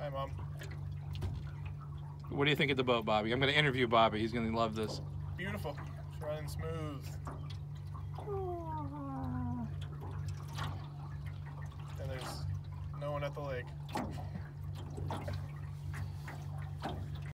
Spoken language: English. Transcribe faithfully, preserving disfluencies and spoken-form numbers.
Hi, Mom. What do you think of the boat, Bobby? I'm going to interview Bobby. He's going to love this. Beautiful. It's running smooth. And there's no one at the lake.